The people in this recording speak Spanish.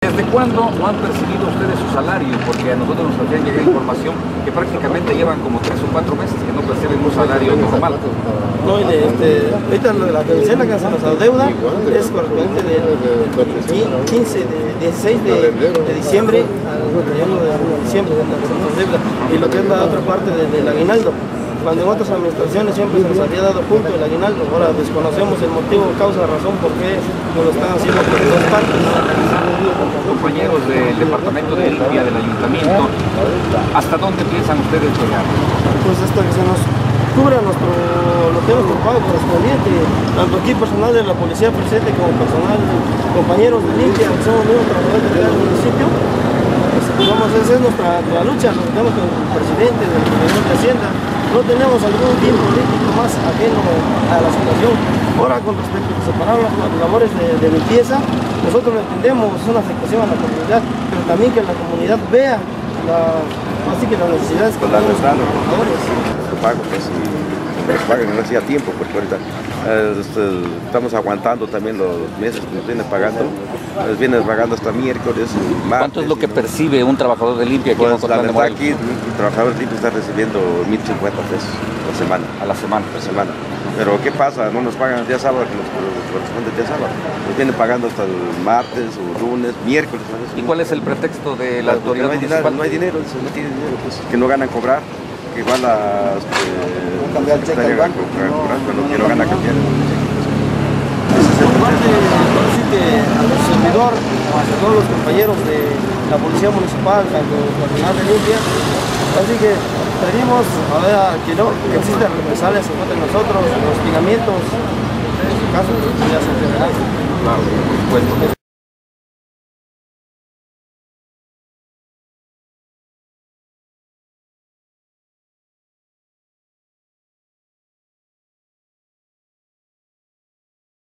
¿Desde cuándo no han percibido ustedes su salario? Porque a nosotros nos hacían llegar información que prácticamente llevan como 3 o 4 meses que no perciben un salario normal. No, ahorita la quincena que se nos adeuda es correspondiente del 16 de diciembre al 31 de diciembre, se nos adeuda. Y lo que es la otra parte del aguinaldo. Cuando en otras administraciones siempre se nos había dado junto el aguinaldo, ahora desconocemos el motivo, causa, razón por qué nos lo están haciendo por dos partes. Compañeros del Departamento de Limpia del Ayuntamiento, ¿hasta dónde piensan ustedes llegar? Pues hasta que se nos cubra lo que es nuestro pago correspondiente, tanto aquí personal de la policía presente como personal, compañeros de limpia, que somos mismos trabajadores del municipio. Vamos, esa es nuestra lucha, nos tenemos con el presidente, del gobierno de Hacienda. No tenemos algún fin político más ajeno a la situación. Ahora, con respecto a separar las labores de limpieza, nosotros lo entendemos, es una afectación a la comunidad, pero también que la comunidad vea así que las necesidades que dan los trabajadores. Nos pagan no hacía tiempo, porque ahorita estamos aguantando también los meses que nos vienen pagando. Nos vienen pagando hasta miércoles, martes. ¿Cuánto es lo que percibe un trabajador de limpia aquí en Pues la Ocotlán de verdad Morelos? aquí el trabajador de limpia está recibiendo 1.050 pesos por semana. A la semana. Por semana. Pero ¿qué pasa? No nos pagan el día sábado, que nos corresponde el día sábado. Nos vienen pagando hasta el martes o lunes, miércoles. ¿Y cuál es el pretexto de la autoridad municipal? No hay dinero, no tiene dinero, pues, que no ganan cobrar, que igual las cambiar el cheque al banco. que no ganan cambiar. Por parte, decir que al servidor, a todos los compañeros de la policía municipal, tanto personal de limpia, así que pedimos que no existan represalias en contra de nosotros, los hostigamientos, en su caso, ya se entenderán. Claro, por supuesto.